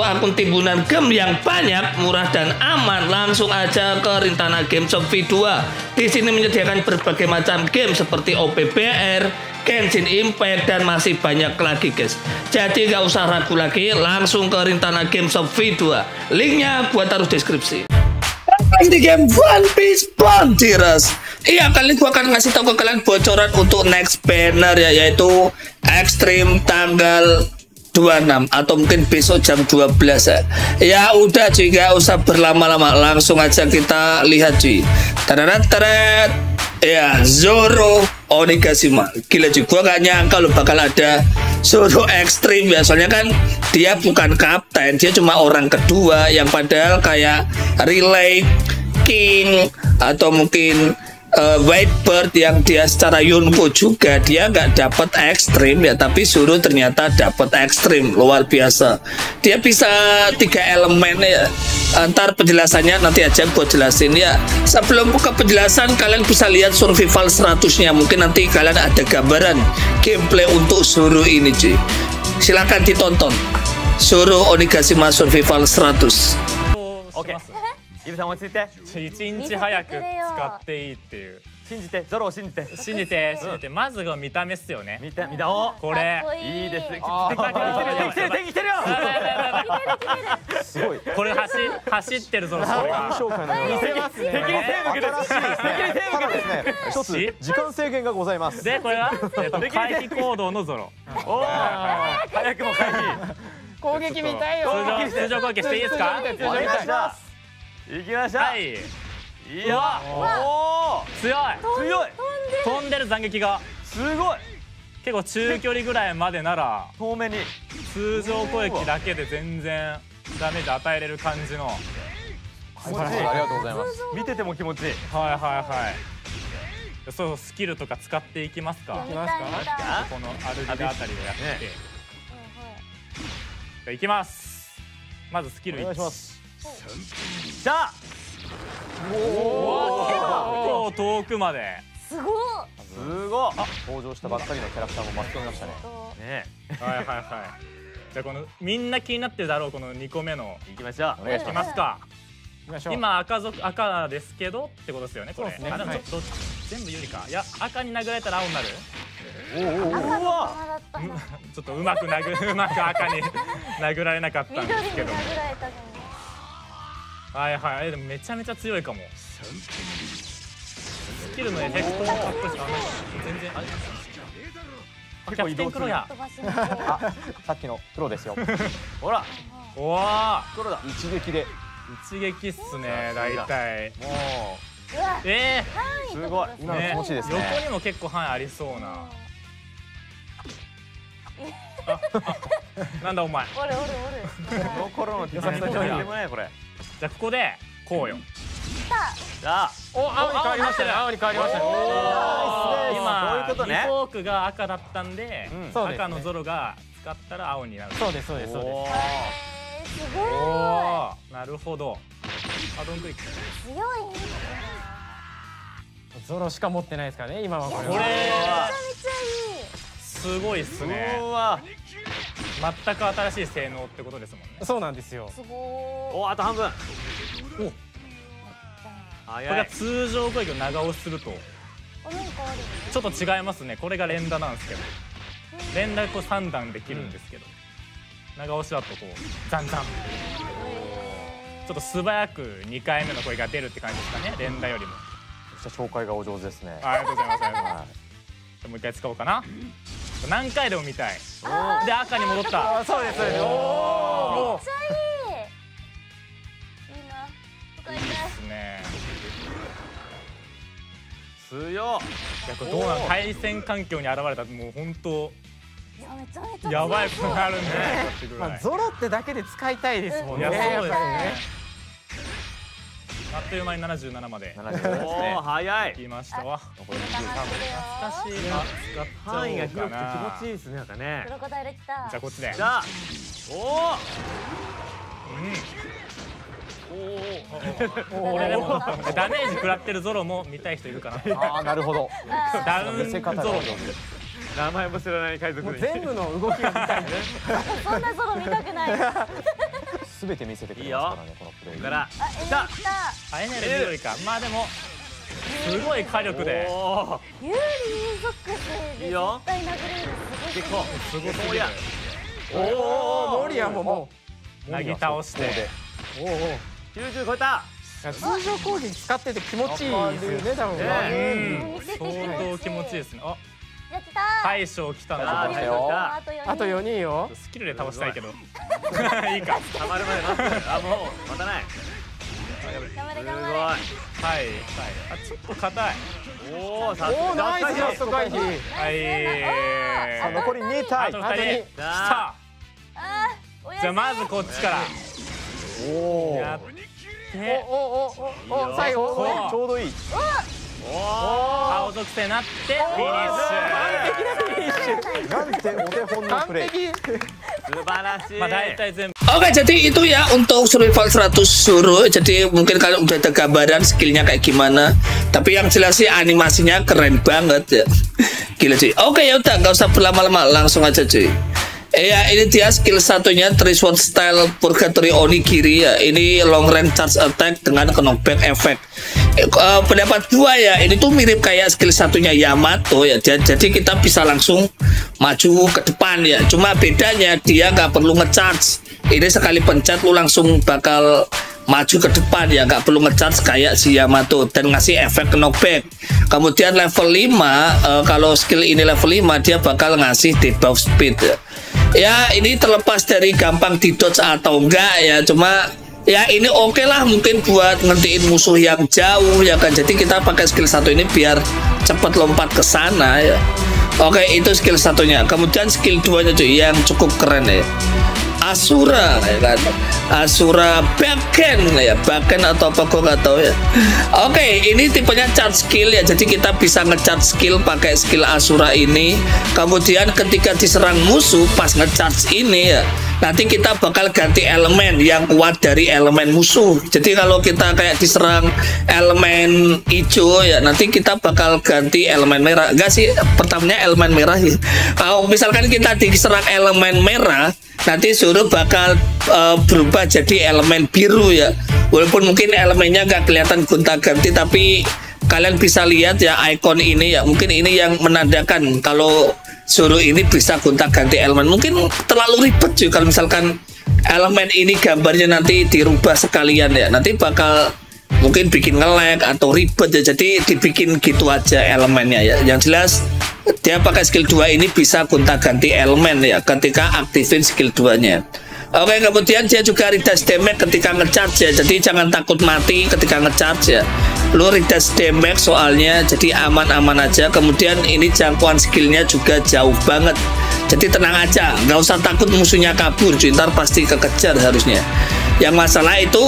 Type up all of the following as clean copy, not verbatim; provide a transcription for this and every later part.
akun timbunan game yang banyak, murah dan aman, langsung aja ke Rintana Game Shop V2. Di sini menyediakan berbagai macam game seperti OPBR, Genshin Impact, dan masih banyak lagi guys. Jadi gak usah ragu lagi, langsung ke Rintana Game Shop V2. Linknya gua taruh deskripsi. Di game One Piece Frontiers. Iya, kali ini gua akan ngasih tahu ke kalian bocoran untuk next banner ya, yaitu Extreme tanggal 26 atau mungkin besok jam 12 ya. Ya udah cuy, gak usah berlama-lama, langsung aja kita lihat cuy. Teret. Ya, Zoro Onigashima. Gila cuy, gua gak nyangka lo bakal ada Zoro Extreme ya. Soalnya kan dia bukan kapten, dia cuma orang kedua yang padahal kayak Relay, King, atau mungkin Whitebird yang dia secara Yonko juga dia nggak dapat ekstrim ya, tapi Zoro ternyata dapat ekstrim, luar biasa. Dia bisa 3 elemen ya. Ntar penjelasannya nanti aja buat jelasin ya. Sebelum buka penjelasan, kalian bisa lihat survival 100-nya. Mungkin nanti kalian ada gambaran gameplay untuk Zoro ini cuy. Silahkan ditonton Zoro Onigashima Survival 100. Oke. イブさん落ち着いて。 一日早く使っていいっていう。 信じて、ゾロを信じて。 信じて、まずが見た目っすよね。 見たお。 これ。 いいです。敵来てるよ。すごい。 これ走ってるぞ。これが。 見せますね。敵に手向けて。敵に手向けて。一つ時間制限がございます。 でこれが回避行動のゾロ。 おお。早くも回避。 攻撃見たいよ。 通常攻撃していいですか？ お願いします。行きましょう。 はい。 いや、おお、 強い。飛んでる斬撃がすごい。 結構中距離ぐらいまでなら遠目に通常攻撃だけで全然ダメージ与えれる感じの。 気持ちいい。ありがとうございます。見てても気持ちいい。 そうそう、スキルとか使っていきますか。 いきますか。 このアルビダあたりをやっていきます。まずスキル1。お願いします。 じゃあ、 おお、遠くまで。 すごい。登場したばっかりのキャラクターも巻き込みましたね。 じゃあこのみんな気になってるだろうこの2個目のいきましょう。 お願いしますか。今赤ですけどってことですよねこれ。全部有利か。いや、赤に殴られたら青になる。ちょっとうまく赤に殴られなかったんですけど。でもめちゃめちゃ強いかも。スキルのエフェクトもかっこいいし、全然キャプテン黒や。 さっきの黒ですよ。 ほら、 おお、 黒だ。 一撃で。 一撃っすね、大体。もうすごい。 今の気持ちいいですね。 横にも結構範囲ありそうな。なんだお前。 この頃の敵の人にもねこれ。 じゃあここでこうよ。 じゃあ、 お、青に変わりましたね。青に変わりましたね。 今リフォークが赤だったんで、赤のゾロが使ったら青になる。 そうです。 おお、なるほど。ドンクリック。 ゾロしか持ってないですからね、今はこれ。 これすごいっすね。全く新しい性能ってことですもんね。 そうなんですよ。 お、あと半分。 これが通常攻撃を長押しするとちょっと違いますね。これが連打なんですけど、連打こう3段できるんですけど、長押しだとこうザンザン、ちょっと素早く2回目の声が出るって感じですかね、連打よりも。 紹介がお上手ですね。 ありがとうございます。もう一回使おうかな。何回でも見たい。で赤に戻った。 そうです。 おお、 いいですね。 強い。 いや、これどうなの、対戦環境に現れたらもう本当やばいことになるんじゃないかってぐらい。 ゾロってだけで使いたいですもんね。 いや、そうですね。あっという間に77まで。 おお、早い。 きましたわ。 残り23。 懐かしいな。 範囲が広くて気持ちいいですね、なんかね。 クロコダイル来た。 じゃあこっちで。 じゃあ、 俺でもダメージ食らってるゾロも見たい人いるかな。 ああ、なるほど。 ダウンゾロ。 名前も知らない海賊に。 全部の動きが見たいね。 そんなゾロ見たくない。 全て見せてくれますからね、このプレイ。 からあ、エネル来た。 あエネルギーよりかまあでもすごい火力で有利属性で絶対殴れる。すごい。 すごすぎるおおモリアもなぎ倒しておお 90超えた。 通常攻撃使ってて気持ちいいですよね多分ね。 相当気持ちいいですね。あやったー。 大将来たな。 あ来たよあと4人。 あと4人よ。 スキルで倒したいけどいいか。 たまるまで待つ。あ、もう待たない。 頑張れ頑張れ。 はいはいあちょっと硬い。 おお、さおおナイスジャスト回避。 はいあ、残り2 あ体と。2人来た。 あー、おやすみ。 じゃあまずこっちからおお。 やっおてお最後こうちょうどいい。 青属性になってフィニッシなんてお手本の完プレイ。 璧。 素晴らしい。 ュまあ大体全部 Oke, jadi itu ya untuk survival 100 suruh. Jadi mungkin kalian udah ada gambaran skillnya kayak gimana. Tapi yang jelas sih animasinya keren banget ya. Gila sih. Oke ya udah, nggak usah berlama-lama, langsung aja cuy. Ya ini dia skill satunya, Trisword Style Purgatory Onigiri ya. Ini long range charge attack dengan knockback effect. Pendapat gua ya, ini tuh mirip kayak skill satunya Yamato ya. Jadi kita bisa langsung maju ke depan ya. Cuma bedanya dia nggak perlu ngecharge. Ini sekali pencet lu langsung bakal maju ke depan ya, nggak perlu ngecharge kayak si Yamato dan ngasih efek knockback. Kemudian level 5 kalau skill ini level 5 dia bakal ngasih debuff speed ya. Ya ini terlepas dari gampang didodge atau enggak ya, cuma ya ini oke lah mungkin buat ngertiin musuh yang jauh ya kan. Jadi kita pakai skill satu ini biar cepat lompat ke sana ya. Oke, itu skill satunya. Kemudian skill 2 nya cuy yang cukup keren ya, Asura ya kan, Asura Backen ya, Backen atau apa gue nggak tahu ya. Oke, ini tipenya charge skill ya, jadi kita bisa ngecharge skill pakai skill Asura ini. Kemudian ketika diserang musuh pas ngecharge ini ya, nanti kita bakal ganti elemen yang kuat dari elemen musuh. Jadi kalau kita kayak diserang elemen hijau ya, nanti kita bakal ganti elemen merah. Enggak sih, pertamanya elemen merah ya. Kalau misalkan kita diserang elemen merah, nanti suruh bakal berubah jadi elemen biru ya. Walaupun mungkin elemennya nggak kelihatan gonta-ganti, tapi kalian bisa lihat ya ikon ini ya. Mungkin ini yang menandakan kalau suruh ini bisa gonta-ganti elemen. Mungkin terlalu ribet sih kalau misalkan elemen ini gambarnya nanti dirubah sekalian ya. Nanti bakal mungkin bikin nge-lag atau ribet ya. Jadi dibikin gitu aja elemennya ya. Yang jelas dia pakai skill 2 ini bisa gonta-ganti elemen ya ketika aktifin skill 2-nya. Oke, kemudian dia juga redash damage ketika ngecharge ya. Jadi jangan takut mati ketika ngecharge ya. Lu redash damage soalnya, jadi aman-aman aja. Kemudian ini jangkauan skillnya juga jauh banget. Jadi tenang aja, nggak usah takut musuhnya kabur, ntar pasti kekejar harusnya. Yang masalah itu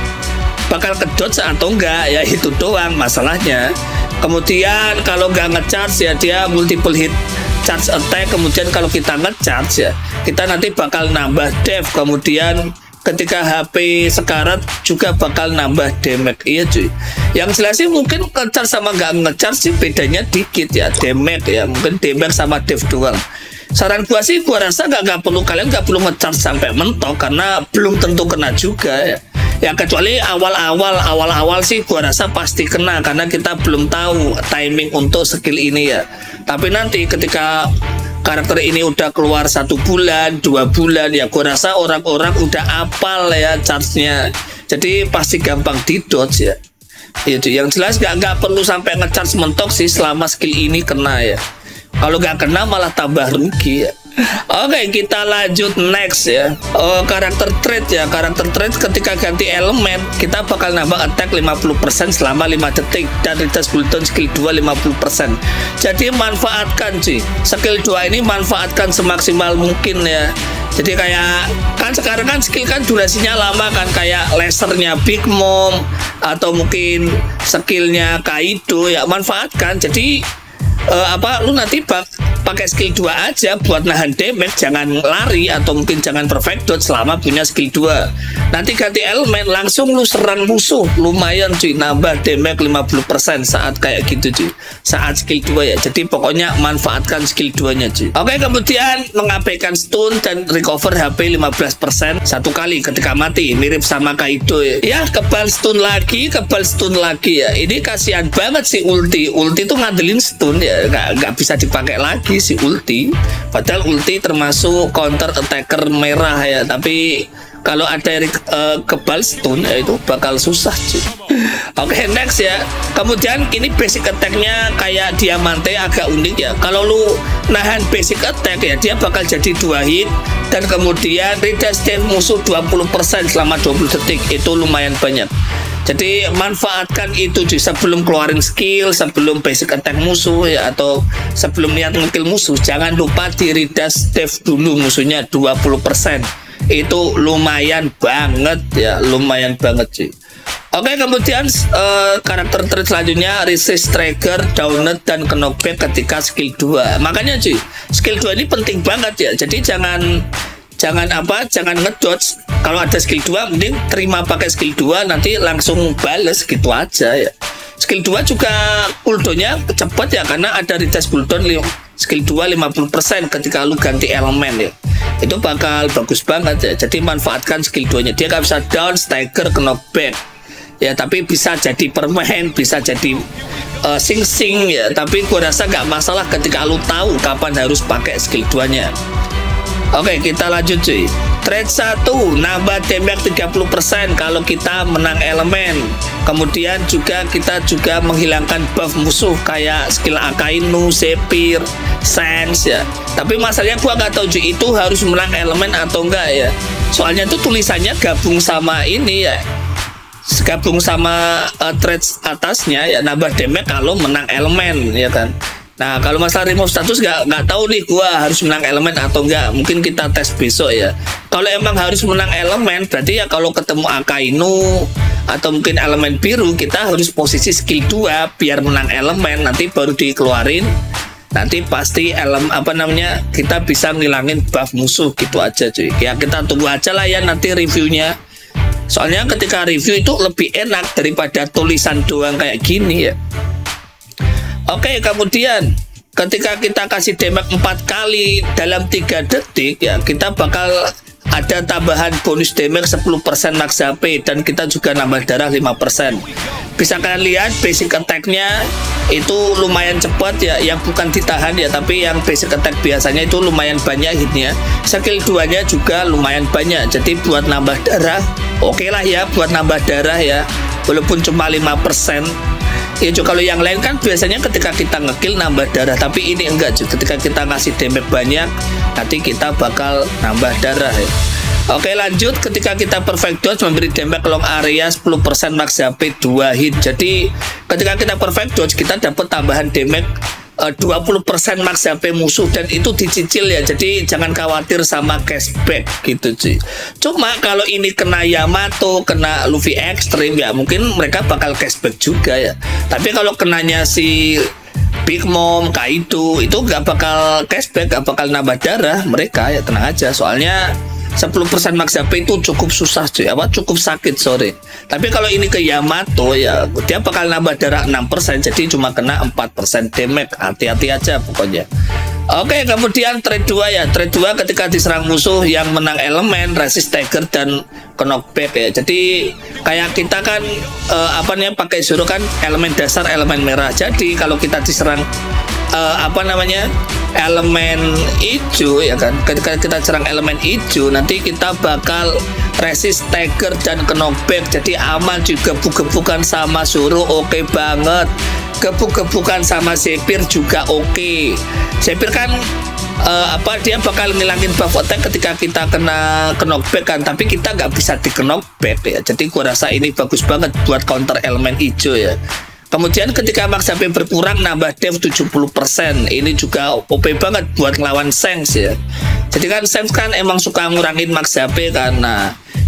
bakal kedodge atau enggak ya, itu doang masalahnya. Kemudian kalau nggak ngecharge ya dia multiple hit charge attack. Kemudian kalau kita ngecharge ya kita nanti bakal nambah def. Kemudian ketika HP sekarat juga bakal nambah damage. Iya cuy. Yang jelas sih mungkin ngecharge sama nggak ngecharge sih bedanya dikit ya, damage ya. Mungkin damage sama def doang. Saran gua sih, gua rasa nggak perlu, kalian nggak perlu ngecharge sampai mentok karena belum tentu kena juga ya. Ya kecuali awal-awal sih gua rasa pasti kena karena kita belum tahu timing untuk skill ini ya. Tapi nanti ketika karakter ini udah keluar 1 bulan, 2 bulan ya, gua rasa orang-orang udah apal ya charge-nya. Jadi pasti gampang didodge ya. Itu yang jelas nggak perlu sampai ngecharge mentok sih selama skill ini kena ya. Kalau nggak kena malah tambah rugi ya. Oke, kita lanjut next ya. Karakter trait ya. Karakter trait ketika ganti elemen kita bakal nambah attack 50% selama 5 detik dan redash cooldown skill 2 50%. Jadi manfaatkan sih skill 2 ini, manfaatkan semaksimal mungkin ya. Jadi kayak kan sekarang kan skill kan durasinya lama kan, kayak lasernya Big Mom atau mungkin skillnya Kaido ya, manfaatkan. Jadi lu nanti pakai skill 2 aja buat nahan damage, jangan lari atau mungkin jangan perfect dodge selama punya skill 2. Nanti ganti elemen langsung lu serang musuh, lumayan cuy, nambah damage 50% saat kayak gitu cuy, saat skill 2 ya. Jadi pokoknya manfaatkan skill 2 nya cuy. Oke, kemudian mengabaikan stun dan recover HP 15% satu kali ketika mati, mirip sama Kaido ya. Ya, kebal stun lagi ya. Ini kasihan banget si ulti tuh ngandelin stun ya, nggak bisa dipakai lagi si ulti. Padahal ulti termasuk counter attacker merah ya, tapi kalau ada kebal stun ya itu bakal susah cuy. Oke, next ya. Kemudian ini basic attack-nya kayak Diamante, agak unik ya. Kalau lu nahan basic attack ya, dia bakal jadi 2 hit dan kemudian reduce damage musuh 20% selama 20 detik. Itu lumayan banyak. Jadi manfaatkan itu cuy, sebelum keluarin skill, sebelum basic attack musuh ya, atau sebelum niat ngekill musuh, jangan lupa di reduce dev dulu musuhnya 20%. Itu lumayan banget ya, lumayan banget cuy. Oke, kemudian karakter trait selanjutnya resist trigger, downed dan knockback ketika skill 2. Makanya cuy, skill 2 ini penting banget ya. Jadi jangan ngedodge. Kalau ada skill 2 mending terima pakai skill 2, nanti langsung bales gitu aja ya. Skill 2 juga cooldownnya cepet ya, karena ada recharge cooldown skill 2 50% ketika lu ganti elemen ya. Itu bakal bagus banget ya. Jadi manfaatkan skill 2 nya. Dia gak bisa down, stagger, knockback ya, tapi bisa jadi permain, bisa jadi sing-sing ya. Tapi gua rasa gak masalah ketika lu tahu kapan harus pakai skill 2 nya. Oke, kita lanjut cuy. Trait 1 nambah damage 30% kalau kita menang elemen. Kemudian kita juga menghilangkan buff musuh kayak skill Akainu, Zephyr, Sense ya. Tapi masalahnya gua nggak tahu cuy, itu harus menang elemen atau enggak ya. Soalnya itu tulisannya gabung sama ini ya, gabung sama traits atasnya ya, nambah damage kalau menang elemen ya kan. Nah, kalau masalah remove status nggak tahu nih gua harus menang elemen atau enggak. Mungkin kita tes besok ya. Kalau emang harus menang elemen, berarti ya kalau ketemu Akainu atau mungkin elemen biru, kita harus posisi skill 2 biar menang elemen, nanti baru dikeluarin. Nanti pasti kita bisa ngilangin buff musuh gitu aja cuy. Ya kita tunggu aja lah ya nanti reviewnya. Soalnya ketika review itu lebih enak daripada tulisan doang kayak gini ya. Oke, kemudian ketika kita kasih damage 4 kali dalam 3 detik ya, kita bakal ada tambahan bonus damage 10% max HP, dan kita juga nambah darah 5%. Bisa kalian lihat basic attack-nya itu lumayan cepat ya, yang bukan ditahan ya, tapi yang basic attack biasanya itu lumayan banyak hitnya. Skill 2-nya juga lumayan banyak, jadi buat nambah darah oke lah ya, buat nambah darah ya, walaupun cuma 5%. Ya cuy, kalau yang lain kan biasanya ketika kita ngekill nambah darah, tapi ini enggak cuy, ketika kita ngasih damage banyak nanti kita bakal nambah darah ya. Oke, lanjut. Ketika kita perfect dodge memberi damage long area 10% max HP 2 hit. Jadi ketika kita perfect dodge kita dapat tambahan damage 20% max HP musuh, dan itu dicicil ya, jadi jangan khawatir sama cashback gitu cuy. Cuma kalau ini kena Yamato, kena Luffy Extreme ya mungkin mereka bakal cashback juga ya. Tapi kalau kenanya si Big Mom, Kaido itu nggak bakal cashback, nggak bakal nambah darah mereka ya, tenang aja. Soalnya 10% max HP itu cukup susah cuy, cukup sakit sorry. Tapi kalau ini ke Yamato ya dia bakal nambah darah 6%, jadi cuma kena 4% damage. Hati-hati aja pokoknya. Oke, kemudian trait 2 ya. Trait 2 ketika diserang musuh yang menang elemen, resist stagger dan knockback ya. Jadi kayak kita kan pakai Zoro kan elemen dasar, elemen merah. Jadi kalau kita diserang elemen hijau ya kan, ketika kita serang elemen hijau nanti kita bakal resist stagger dan knockback, jadi aman juga. Gebuk-gebukan sama Zoro oke banget, gebuk-gebukan sama Zephyr juga oke. Zephyr kan dia bakal ngilangin buff attack ketika kita kena knockback kan, tapi kita nggak bisa di knockback ya, jadi gua rasa ini bagus banget buat counter elemen hijau ya. Kemudian ketika max HP berkurang nambah dev 70%. Ini juga OP banget buat ngelawan Sense ya. Jadi kan Sense kan emang suka ngurangin max HP kan. Nah,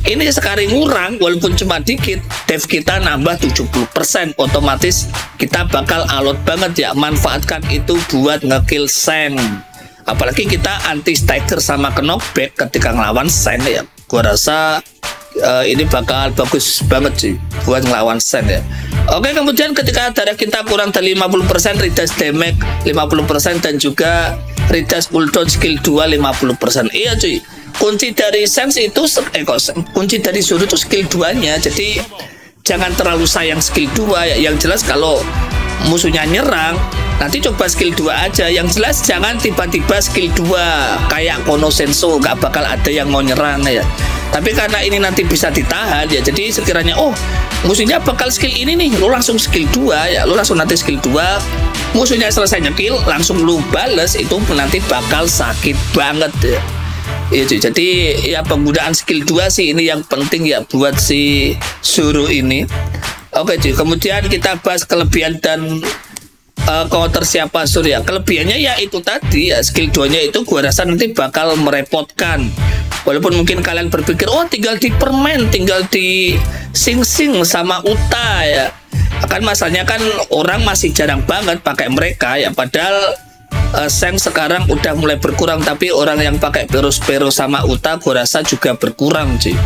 ini sekali ngurang walaupun cuma dikit, dev kita nambah 70%, otomatis kita bakal alot banget ya. Manfaatkan itu buat ngekill Shang. Apalagi kita anti stagger sama knockback ketika ngelawan Shang ya. Gua rasa ini bakal bagus banget sih buat ngelawan Shang ya. Oke, kemudian ketika darah kita kurang dari 50%, redash damage 50% dan juga redash cooldown skill 2 50%. Iya cuy, kunci dari Sense itu kunci dari Zoro itu skill 2-nya. Jadi jangan terlalu sayang skill 2 ya. Yang jelas kalau musuhnya nyerang, nanti coba skill 2 aja. Yang jelas jangan tiba-tiba skill 2 kayak Kono Senso, gak bakal ada yang mau nyerang ya. Tapi karena ini nanti bisa ditahan ya, jadi sekiranya oh musuhnya bakal skill ini nih, lu langsung skill 2 ya, lu langsung nanti skill 2, musuhnya selesai nyekill langsung lu bales, itu nanti bakal sakit banget ya. Ya, jadi ya penggunaan skill 2 sih ini yang penting ya buat si Zoro ini. Oke cuy, kemudian kita bahas kelebihan dan counter siapa Zoro ya. Kelebihannya ya itu tadi ya, skill 2-nya itu gua rasa nanti bakal merepotkan. Walaupun mungkin kalian berpikir oh tinggal di permen, tinggal di sing-sing sama Uta ya. Akan masalahnya kan orang masih jarang banget pakai mereka ya. Padahal Shang sekarang udah mulai berkurang, tapi orang yang pakai Perospero sama Uta gua rasa juga berkurang sih.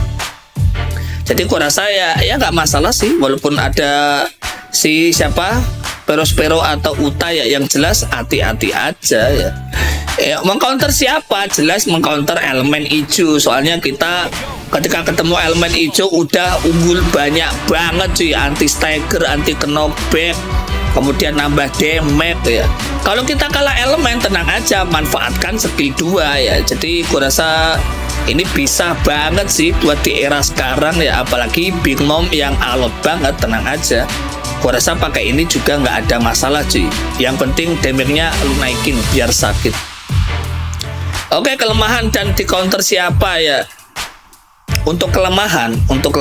Jadi gua rasa ya nggak masalah sih walaupun ada si siapa Perospero atau Uta ya, yang jelas hati-hati aja ya. Mengcounter siapa? Jelas mengcounter elemen hijau. Soalnya kita ketika ketemu elemen hijau udah unggul banyak banget cuy. Anti stagger, anti knockback, kemudian nambah damage ya. Kalau kita kalah elemen, tenang aja, manfaatkan skill 2 ya. Jadi gua rasa ini bisa banget sih buat di era sekarang ya. Apalagi Big Mom yang alot banget, tenang aja. Gua rasa pakai ini juga nggak ada masalah cuy. Yang penting damage-nya lu naikin biar sakit. Oke, kelemahan dan di counter siapa ya? Untuk kelemahan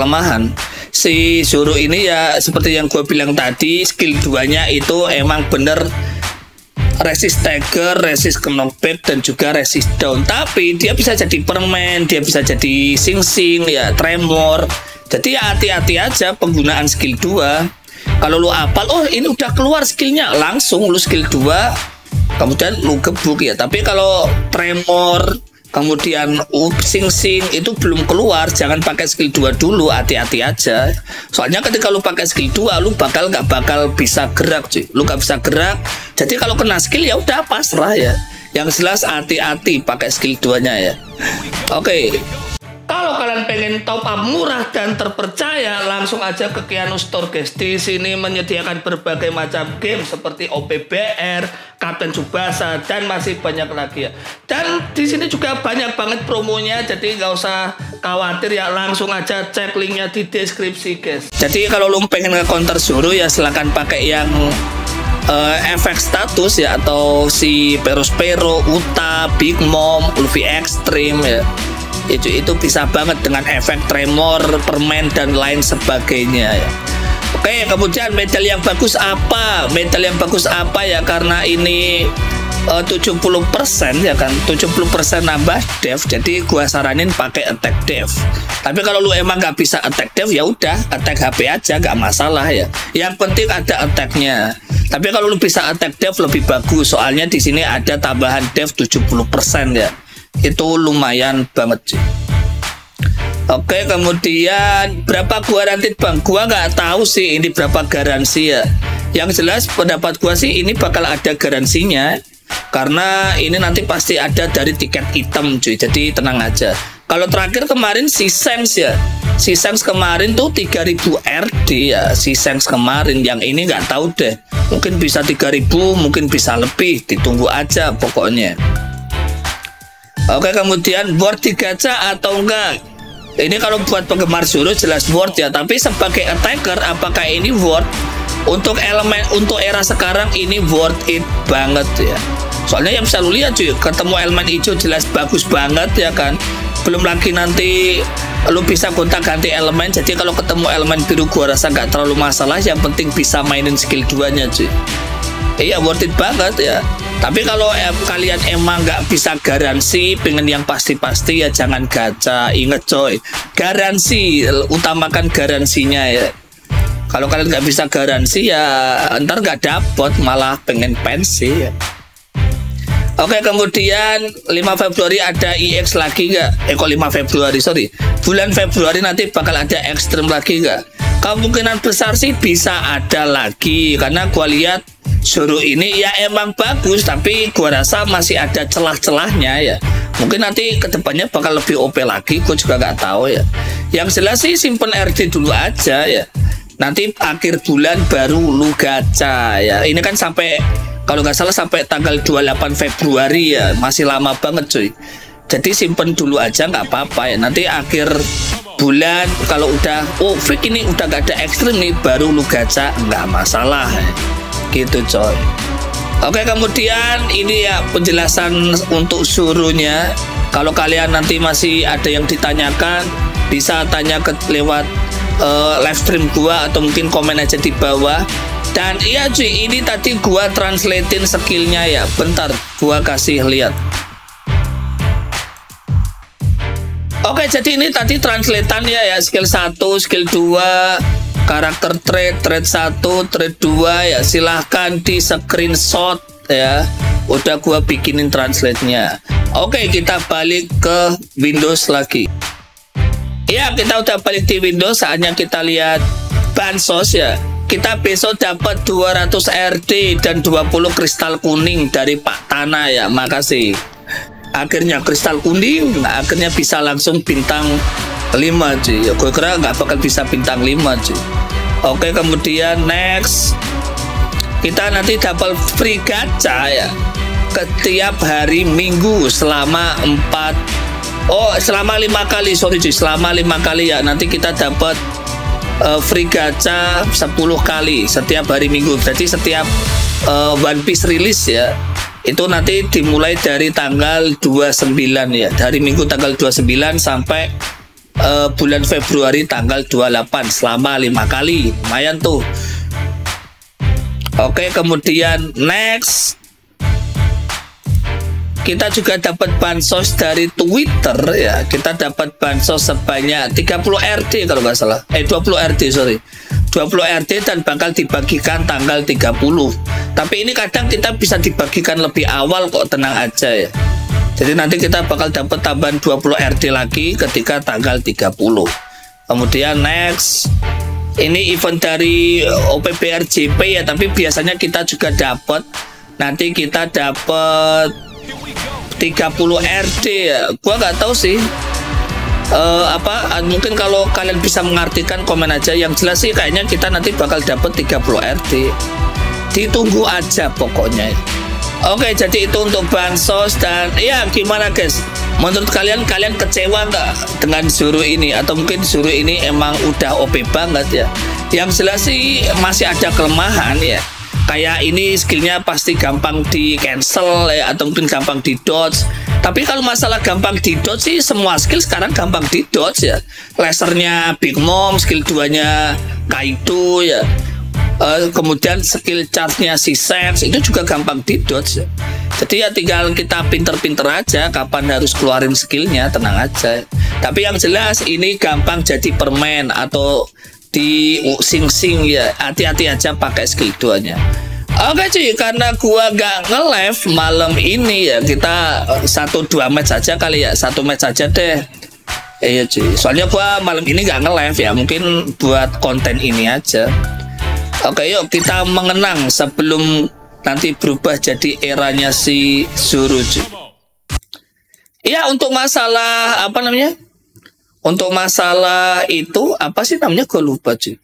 si Zoro ini ya seperti yang gue bilang tadi, skill 2-nya itu emang bener resist stagger, resist knockback dan juga resist down. Tapi dia bisa jadi permen, dia bisa jadi sing-sing ya, tremor. Jadi ya hati-hati aja penggunaan skill 2. Kalau lu apal, oh ini udah keluar skillnya, langsung lu skill 2 kemudian lu gebuk ya. Tapi kalau tremor kemudian sing-sing itu belum keluar, jangan pakai skill 2 dulu, hati-hati aja. Soalnya ketika lu pakai skill 2 lu nggak bakal bisa gerak cuy. Lu nggak bisa gerak. Jadi kalau kena skill ya udah pasrah ya. Yang jelas hati-hati pakai skill 2-nya ya. Oke. Kalau kalian pengen top up murah dan terpercaya, langsung aja ke Keanu Store guys. Di sini menyediakan berbagai macam game seperti OPBR, Kapten Tsubasa dan masih banyak lagi ya. Dan di sini juga banyak banget promonya, jadi nggak usah khawatir ya. Langsung aja cek linknya di deskripsi guys. Jadi kalau lu pengen nge-counter Zoro ya silahkan pakai yang efek status ya, atau si Perospero, Uta, Big Mom, Luffy Extreme ya. Itu bisa banget dengan efek tremor, permen dan lain sebagainya ya. Oke, kemudian medal yang bagus apa? Medal yang bagus apa ya? Karena ini 70% ya kan, 70% nambah dev. Jadi gua saranin pakai attack dev. Tapi kalau lu emang nggak bisa attack dev ya udah attack HP aja, nggak masalah ya. Yang penting ada attacknya. Tapi kalau lu bisa attack dev lebih bagus, soalnya di sini ada tambahan dev 70% ya. Itu lumayan banget sih. Oke, kemudian berapa gua rantit bang? Gua nggak tahu sih ini berapa garansi ya. Yang jelas pendapat gua sih ini bakal ada garansinya, karena ini nanti pasti ada dari tiket item cuy. Jadi tenang aja. Kalau terakhir kemarin si Sense ya, si Sense kemarin tuh 3000 RD ya, si Sense kemarin. Yang ini nggak tahu deh, mungkin bisa 3000, mungkin bisa lebih, ditunggu aja pokoknya. Oke, kemudian worth di gacha atau enggak? Ini kalau buat penggemar Zoro jelas worth ya, tapi sebagai attacker apakah ini worth? Untuk elemen, untuk era sekarang ini worth it banget ya. Soalnya yang bisa lu lihat cuy, ketemu elemen hijau jelas bagus banget ya kan. Belum lagi nanti lu bisa gonta-ganti elemen. Jadi kalau ketemu elemen biru gua rasa nggak terlalu masalah, yang penting bisa mainin skill 2-nya cuy. Iya, worth it banget ya. Tapi kalau kalian emang nggak bisa garansi, pengen yang pasti-pasti ya jangan gacha. Ingat coy, garansi, utamakan garansinya ya. Kalau kalian nggak bisa garansi ya ntar nggak dapet, malah pengen pensi ya. Oke, kemudian 5 Februari ada EX lagi nggak? Kok 5 Februari, sorry. Bulan Februari nanti bakal ada ekstrim lagi nggak? Kemungkinan besar sih bisa ada lagi, karena gua lihat Zoro ini ya emang bagus, tapi gua rasa masih ada celah-celahnya ya. Mungkin nanti kedepannya bakal lebih OP lagi, gua juga nggak tahu ya. Yang jelas sih simpen RD dulu aja ya. Nanti akhir bulan baru lu gacha ya. Ini kan sampai, kalau nggak salah sampai tanggal 28 Februari ya, masih lama banget cuy. Jadi simpen dulu aja nggak apa-apa ya. Nanti akhir bulan kalau udah fix ini udah nggak ada ekstrim nih, baru lu gacha, nggak masalah ya. Gitu coy. Oke, kemudian ini ya penjelasan untuk suruhnya. Kalau kalian nanti masih ada yang ditanyakan, bisa tanya lewat live stream gua atau mungkin komen aja di bawah. Dan iya cuy, ini tadi gua translatein skillnya ya. Bentar, gua kasih lihat. Oke, jadi ini tadi translatean ya, skill 1, skill 2, karakter trait 1, trait 2 ya. Silahkan di screenshot ya. Udah gua bikinin translate-nya. Oke, kita balik ke Windows lagi. Ya, kita udah balik di Windows, saatnya kita lihat bansos ya. Kita besok dapat 200 RD dan 20 kristal kuning dari Pak Tanah ya. Makasih. Akhirnya kristal kuning, akhirnya bisa langsung bintang 5 cuy. Gue kira nggak bakal bisa bintang 5 cuy. Oke, kemudian next. Kita nanti dapat free gacha ya. Setiap hari Minggu selama 5 kali, sorry cuy, selama 5 kali ya. Nanti kita dapat free gacha 10 kali setiap hari Minggu. Jadi setiap One Piece rilis ya, itu nanti dimulai dari tanggal 29 ya, dari Minggu tanggal 29 sampai bulan Februari tanggal 28, selama 5 kali, lumayan tuh. Oke, kemudian next, kita juga dapat bansos dari Twitter ya. Kita dapat bansos sebanyak 30 RD kalau nggak salah. 20 RD, sorry. 20 RD dan bakal dibagikan tanggal 30. Tapi ini kadang kita bisa dibagikan lebih awal kok, tenang aja ya. Jadi nanti kita bakal dapat tambahan 20 RD lagi ketika tanggal 30. Kemudian next, ini event dari OPBRJP ya, tapi biasanya kita juga dapat, nanti kita dapat 30 RD ya. Gua nggak tahu sih mungkin kalau kalian bisa mengartikan komen aja. Yang jelas sih kayaknya kita nanti bakal dapat 30 RD. Ditunggu aja pokoknya. Oke, jadi itu untuk bansos. Dan ya gimana guys, menurut kalian kecewa nggak dengan Zoro ini, atau mungkin Zoro ini emang udah OP banget ya? Yang jelas sih masih ada kelemahan ya. Kayak ini skillnya pasti gampang di cancel ya, atau mungkin gampang di dodge. Tapi kalau masalah gampang di dodge sih, semua skill sekarang gampang di dodge ya. Lasernya Big Mom, skill 2-nya Kaido ya. Kemudian skill charge-nya si Sense itu juga gampang di dodge ya. Jadi ya tinggal kita pinter-pinter aja kapan harus keluarin skillnya, tenang aja. Tapi yang jelas ini gampang jadi permen atau di sing-sing ya. Hati-hati aja pakai skill 2-nya. Oke cuy, karena gua gak nge-live malam ini ya, kita 1-2 match aja kali ya. 1 match aja deh. Iya cuy, soalnya gua malam ini gak nge-live ya, mungkin buat konten ini aja. Oke, yuk kita mengenang sebelum nanti berubah jadi eranya si Zoro cuy. Iya, untuk masalah apa namanya? Untuk masalah itu apa sih namanya? Gue lupa cuy.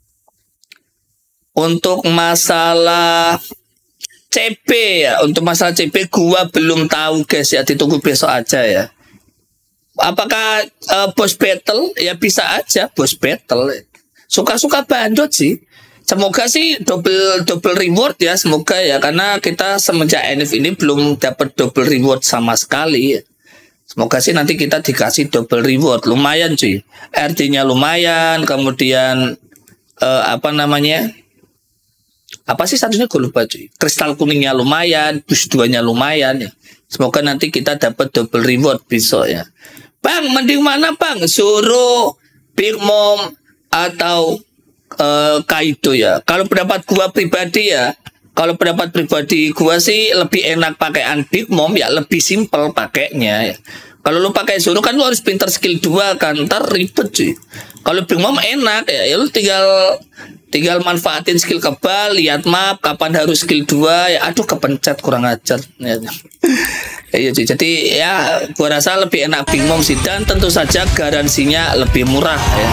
Untuk masalah CP ya, untuk masalah CP gua belum tahu guys ya, ditunggu besok aja ya. Apakah boss battle ya, bisa aja boss battle. Suka-suka bandot sih. Semoga sih double reward ya, semoga ya, karena kita semenjak NF ini belum dapat double reward sama sekali. Semoga sih nanti kita dikasih double reward, lumayan cuy. RD-nya lumayan, kemudian apa namanya? Apa sih statusnya gue lupa cuy. Kristal kuningnya lumayan, boost 2-nya lumayan ya. Semoga nanti kita dapat double reward besok ya. Bang, mending mana bang? Zoro, Big Mom, atau Kaido ya. Kalau pendapat gua pribadi ya, kalau pendapat pribadi gua sih lebih enak pakaian Big Mom ya, lebih simpel pakainya ya. Kalau lu pakai Zoro kan lu harus pintar skill 2 kan, ntar ribet cuy. Kalau Big Mom enak ya, lu tinggal manfaatin skill kebal, lihat map kapan harus skill 2 ya. Aduh kepencet kurang ajar ya. Iya cuy. Jadi ya gua rasa lebih enak Big Mom sih, dan tentu saja garansinya lebih murah ya.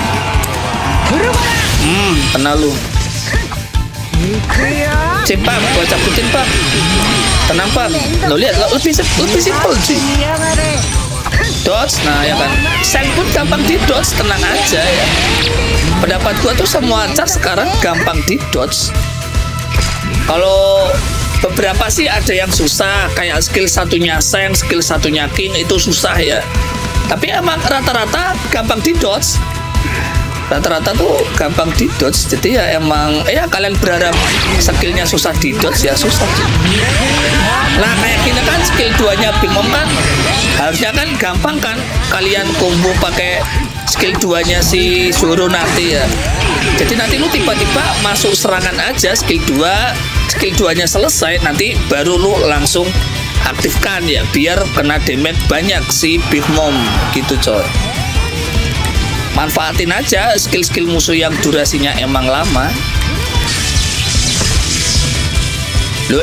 Kenal lu. Cek Pak, gua cabutin Pak. Tenang Pak. Lo lihat lebih simpel cuy. Dodge, nah ya kan. Seng pun gampang di dodge, tenang aja ya. Pendapat gua tuh semua char sekarang gampang di dodge. Kalau beberapa sih ada yang susah, kayak skill satunya Seng, skill satunya King itu susah ya. Tapi emang rata-rata gampang di dodge. Rata-rata tuh gampang di dodge. Jadi ya emang ya kalian berharap skillnya susah di dodge ya susah. Nah kayak gini kan skill 2-nya Big Mom kan harusnya kan gampang kan kalian combo pakai skill 2-nya si Zoro nanti ya. Jadi nanti lu tiba-tiba masuk serangan aja skill 2-nya selesai, nanti baru lu langsung aktifkan ya biar kena damage banyak si Big Mom gitu coy. Manfaatin aja skill-skill musuh yang durasinya emang lama. Lo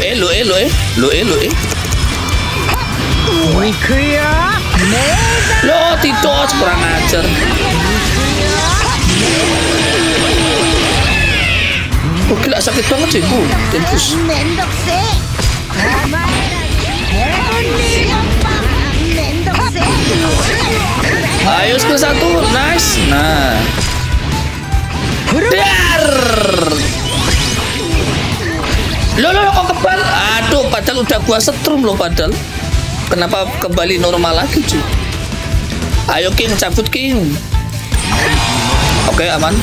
tidak kurang ajar. Oh gila sakit banget sih bu. Tembus. Ayo skill 1, nice. Nah, dar. Lo kok kebal? Aduh, padahal udah gua setrum lo padahal. Kenapa kembali normal lagi cuy? Ayo King, cabut King. Oke aman.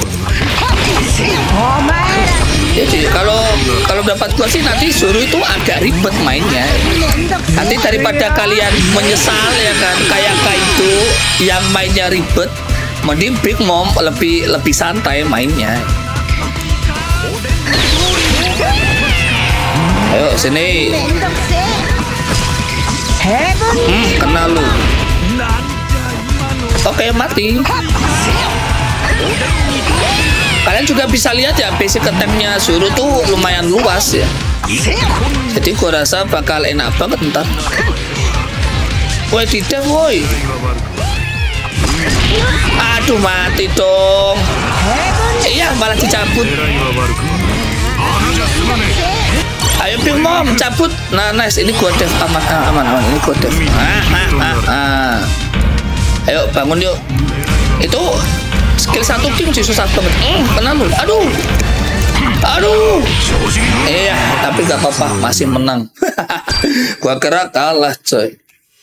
Jadi kalau dapat gua sih nanti Zoro itu agak ribet mainnya. Nanti daripada kalian menyesal ya kan kayak Kaido yang mainnya ribet, mending Big Mom lebih santai mainnya. Ayo sini. Kena lu. Oke mati. Kalian juga bisa lihat ya basic attack-nya Zoro tuh lumayan luas ya. Jadi gua rasa bakal enak banget ntar. Woi tidak woi. Aduh mati dong. Iya malah dicabut. Ayo Big Mom cabut. Nah nice ini gua dev aman ini gua dev. Ayo bangun yuk. Itu skill 1 King sih susah banget. Kena lu. Aduh. Iya, tapi gak apa-apa, masih menang. Gua kira kalah, coy.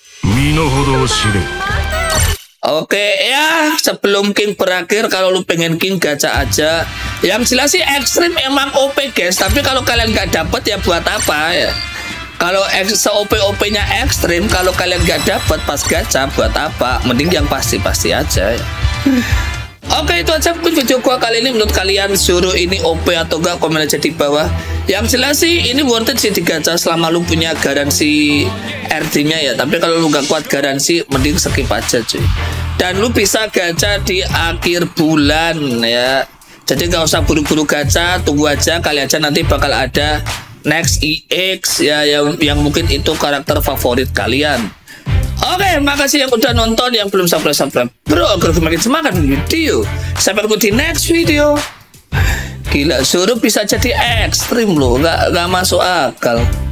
Oke, ya sebelum King berakhir, kalau lu pengen King gacha aja. Yang jelas sih ekstrim emang OP guys. Tapi kalau kalian gak dapet ya buat apa ya? Kalau se-OP-OP-nya ekstrim, kalau kalian gak dapet pas gacha buat apa? Mending yang pasti-pasti aja ya. Oke itu aja mungkin video gua kali ini. Menurut kalian Zoro ini OP atau enggak, komen aja di bawah. Yang jelas sih ini worth it sih digacha selama lu punya garansi RD nya ya. Tapi kalau lu gak kuat garansi mending skip aja cuy. Dan lu bisa gacha di akhir bulan ya. Jadi gak usah buru-buru gacha, tunggu aja, kali aja nanti bakal ada next EX ya yang mungkin itu karakter favorit kalian. Oke, makasih yang udah nonton, yang belum subscribe bro, agar makin semangat video. Sampai ketemu di next video. Gila, Zoro bisa jadi ekstrim loh, nggak masuk akal.